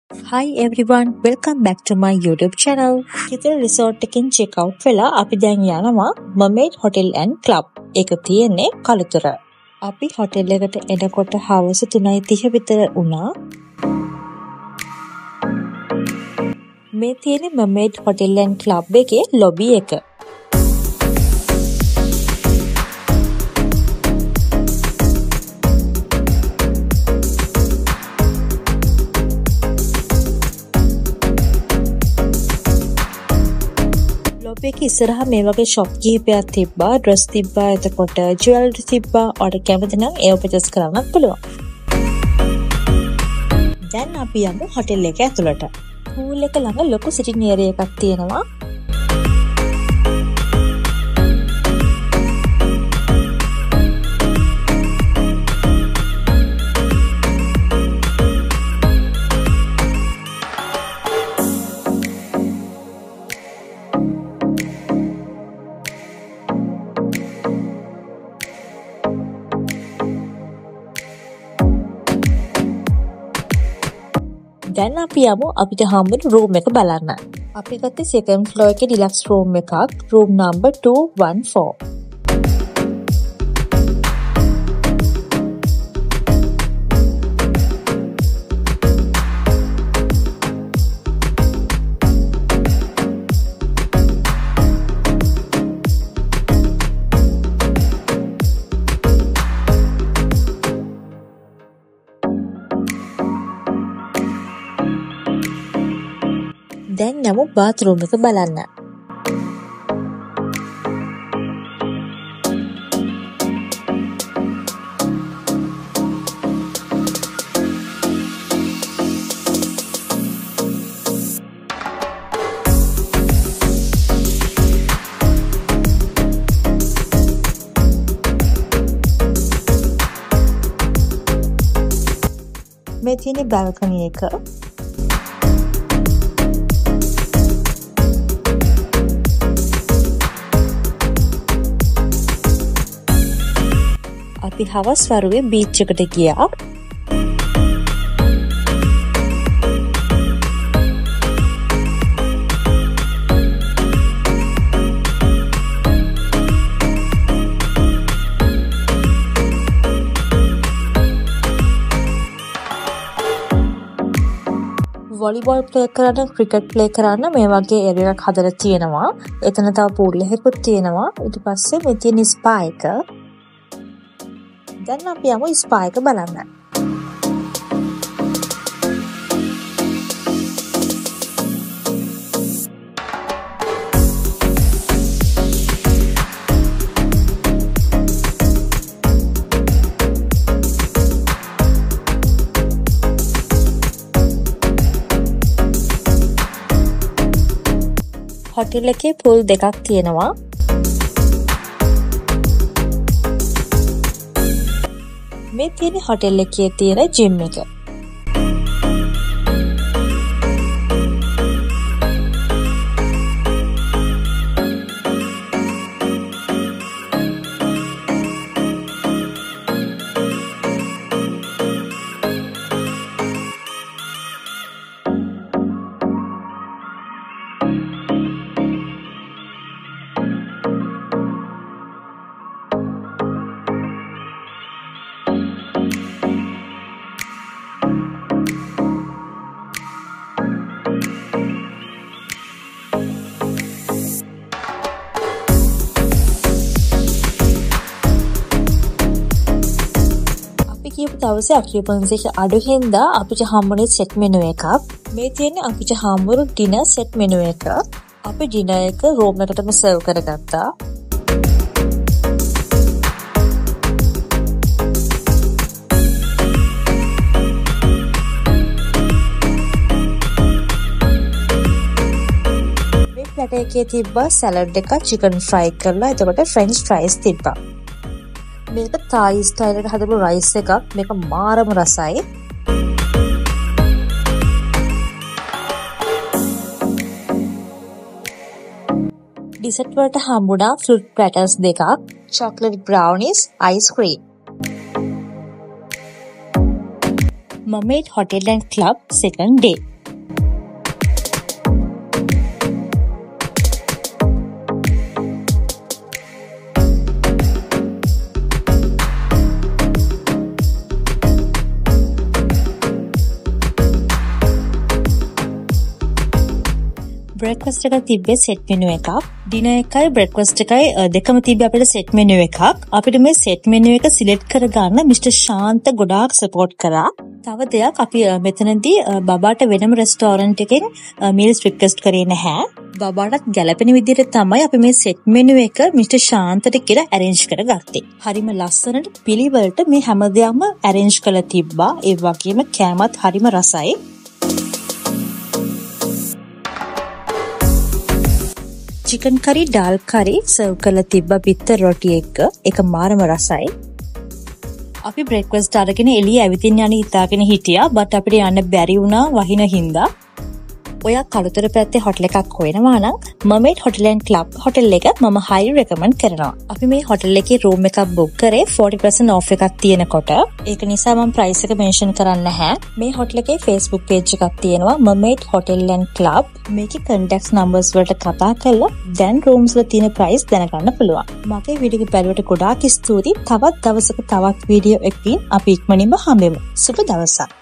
Hi everyone, welcome back to my YouTube channel. Kita resort එකකින් check out වෙලා අපි දැන් යනවා Mermaid Hotel and Club. ඒක තියෙන්නේ කළුතර. අපි hotel එකට එනකොට හවස 3:30 විතර වුණා. මේ තියෙන්නේ Mermaid Hotel and Club එකේ lobby එක. ලොබි ඉස්සරහා මේ වගේ shop කිහිපයක් තිබ්බා, dress තිබ්බා, එතකොට jewelry තිබ්බා. ඔයාලට කැමති නම් ඒව purchase කරන්නත් පුළුවන්. දැන් අපි යමු hotel එක ඇතුළට. pool එක ළඟ ලොකු sitting area එකක් තියෙනවා. දැන් අපි යමු අපිට හම්බුන room එක බලන්න. අපි ගත්තේ second floor එකේ deluxe room එකක්, room number 214. දැන් යමු bathroom එක බලන්න. මේ තියෙන balcony එක. අපි හවස් වරුවේ beach එකට ගියා. වොලිබෝල් ප්ලේ කරන්න, ක්‍රිකට් ප්ලේ කරන්න මේ වගේ ඒරියා එකක් හදලා තියෙනවා. එතන තව pool එකකුත් තියෙනවා. ඊට පස්සේ මේ තියෙන spa එක. දැන් අපි යමු spa එක බලන්න. hotel එකේ pool දෙකක් තියෙනවා. මේ තියෙන hotel එකේ තියෙන gym එක. කියපු දවසේ occupancy එක අඩු හින්දා අපිට හම්බුනේ set menu එකක්. මේ තියෙන්නේ අපිට හම්බුණු dinner set menu එක. අපි dinner එක room එකටම serve කරගත්තා. මේ platter එකේ තිබ්බා salad එකක්, chicken fry කරලා, එතකොට french fries තිබ්බා. මේක Thai style එකට හදපු rice එකක්. මේක මාරම රසයි. dessert වලට හම්බුණා fruit platters දෙකක්, chocolate brownies, ice cream. Mermaid Hotel and Club second day. Breakfast එක තිබ්බේ සෙට් මෙනු එකක්. ඩිනර් එකයි බ්‍රෙක්ෆාස්ට් එකයි දෙකම තිබ්බේ අපිට සෙට් මෙනු එකක්. අපිට මේ සෙට් මෙනු එක සිලෙක්ට් කරගන්න මිස්ටර් ශාන්ත ගොඩාක් සපෝට් කරා. තව දෙයක් අපි මෙතනදී බබාට වෙනම රෙස්ටෝරන්ට් එකෙන් මීල්ස් රික්වෙස්ට් කරේ නැහැ. බබාටත් ගැළපෙන විදිහට තමයි අපි මේ සෙට් මෙනු එක මිස්ටර් ශාන්තට කියලා ඇරේන්ජ් කරගත්තේ. හරිම ලස්සනට පිළිවෙලට මේ හැමදේම ඇරේන්ජ් කරලා තිබ්බා. ඒ වගේම කෑමත් හරිම රසයි. චිකන් කරි ඩාල් කරි සර්ව් කරලා තිබ්බා බිත්තර රොටි එක්ක. ඒක මාරම රසයි. අපි බ්‍රෙක්ෆාස්ට් අරගෙන එළිය ඇවිදින්න යන්න හිතාගෙන හිටියා. බට් අපිට යන්න බැරි වුණා වහින හින්දා. ඔයා කළුතර පැත්තේ හොටල් එකක් හොයනවා නම් mermaid hotel and club hotel එක මම highly recommend කරනවා. අපි මේ හොටල් එකේ room එකක් book කරේ 40% off එකක් තියෙනකොට. ඒක නිසා මම price එක mention කරන්නේ නැහැ. මේ හොටල් එකේ Facebook page එකක් තියෙනවා මර්මේඩ් හොටල් ඇන්ඩ් ක්ලබ්. මේකේ contact numbers වලට කතා කරලා දැන් rooms වල තියෙන price දැනගන්න පුළුවන්. මගේ වීඩියෝ එක බලුවට ගොඩාක් ස්තුතියි. තවත් දවසක තවත් වීඩියෝ එකකින් අපි ඉක්මනින්ම හම්බෙමු. සුබ දවසක්.